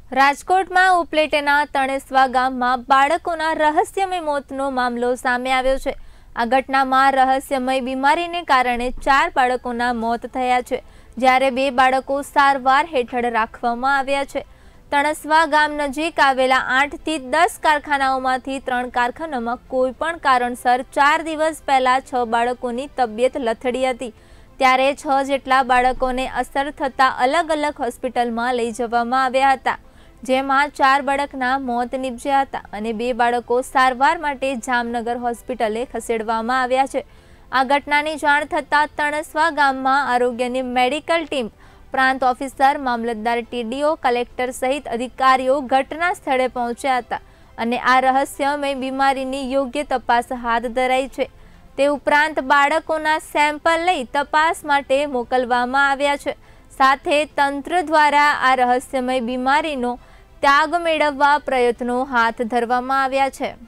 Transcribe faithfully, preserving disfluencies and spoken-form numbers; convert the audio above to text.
રાજકોટમાં ઉપલેટાના તણેસવા ગામમાં બાળકોના રહસ્યમય મોતનો મામલો સામે આવ્યો છે। આ ઘટનામાં રહસ્યમય બીમારીને કારણે ચાર બાળકોના મોત થયા છે, જ્યારે બે બાળકો સારવાર હેઠળ રાખવામાં આવ્યા છે। તણેસવા ગામ નજીક આવેલા આઠ થી દસ કારખાનાઓમાંથી ત્રણ કારખાનામાં કોઈપણ કારણસર ચાર દિવસ પહેલા છ બાળકોની તબિયત લથડી હતી, ત્યારે છ જેટલા બાળકોને અસર થતા અલગ અલગ હોસ્પિટલમાં લઈ જવામાં આવ્યા હતા, જેમાં ચાર બાળકના મોત નીપજ્યા હતા અને બે બાળકો સારવાર માટે જામનગર હોસ્પિટલે ખસેડવામાં આવ્યા છે। આ ઘટનાની જાણ થતાં તણેસવા ગામમાં આરોગ્યની મેડિકલ ટીમ, પ્રાંત ઓફિસર, મામલતદાર, ટીડીઓ, કલેક્ટર સહિત અધિકારીઓ ઘટના સ્થળે પહોંચ્યા હતા અને આ રહસ્યમય બીમારીની યોગ્ય તપાસ હાથ ધરાઈ છે। તે ઉપરાંત બાળકોના સેમ્પલ લઈ તપાસ માટે મોકલવામાં આવ્યા છે। સાથે તંત્ર દ્વારા આ રહસ્યમય બીમારીનો ત્યાગ મેળવવા પ્રયત્નો હાથ ધરવામાં આવ્યા છે।